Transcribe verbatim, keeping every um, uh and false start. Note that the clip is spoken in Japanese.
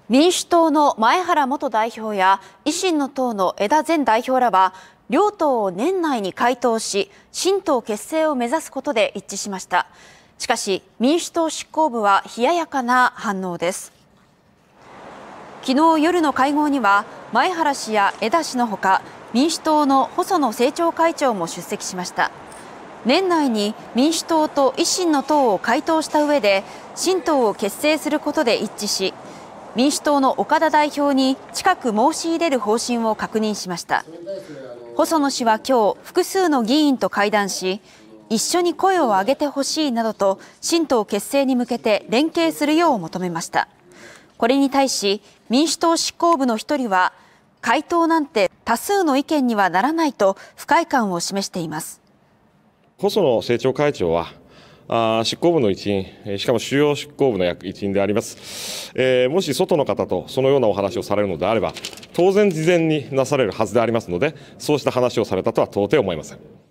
民主党の前原元代表や維新の党の江田前代表らは、両党を年内に解党し、新党結成を目指すことで一致しました。しかし、民主党執行部は冷ややかな反応です。昨日夜の会合には、前原氏や江田氏のほか、民主党の細野政調会長も出席しました。年内に民主党と維新の党を解党した上で、新党を結成することで一致し、民主党の岡田代表に近く申し入れる方針を確認しました。細野氏は今日、複数の議員と会談し、一緒に声を上げてほしいなどと新党結成に向けて連携するよう求めました。これに対し民主党執行部の一人は、解党なんて多数の意見にはならないと不快感を示しています。 細野政調会長はあ執行部の一員、しかも主要執行部の一員であります、えー、もし外の方とそのようなお話をされるのであれば、当然事前になされるはずでありますので、そうした話をされたとは到底思いません。